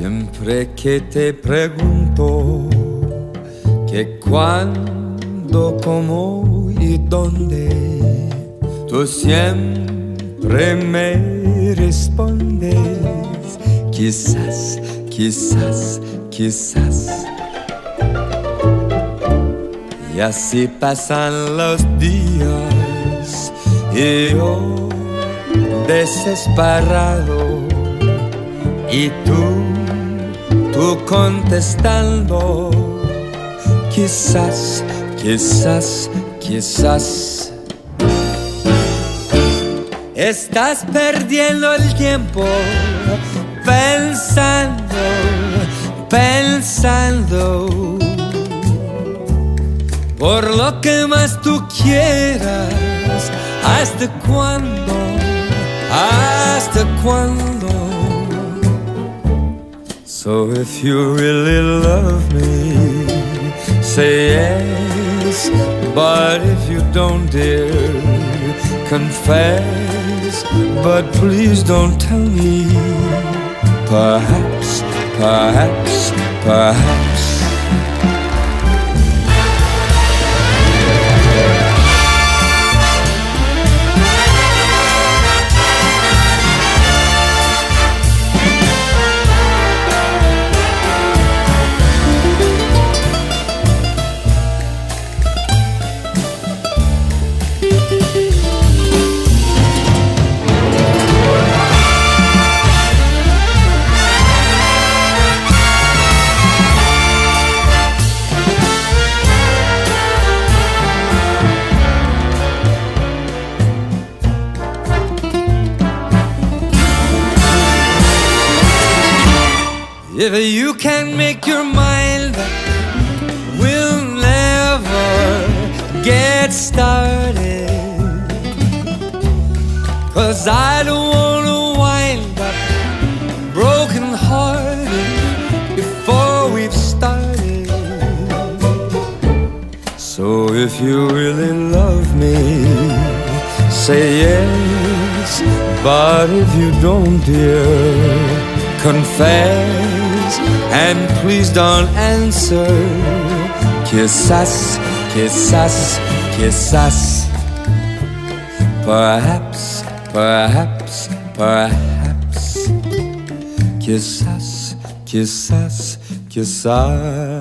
Siempre que te pregunto que cuándo, cómo y dónde, tú siempre me respondes quizás, quizás, quizás. Y así pasan los días y yo desesperado, y tú contestando quizás, quizás, quizás. Estás perdiendo el tiempo pensando, pensando por lo que más tú quieras. ¿Hasta cuándo? ¿Hasta cuándo? So if you really love me, say yes. But if you don't, dear, confess. But please don't tell me. Perhaps, perhaps, perhaps. If you can't make your mind up, we'll never get started. 'Cause I don't wanna wind up broken hearted before we've started. So if you really love me, say yes. But if you don't, dear, confess. And please don't answer. Quizás, quizás, quizás. Perhaps, perhaps, perhaps. Quizás, quizás, quizás.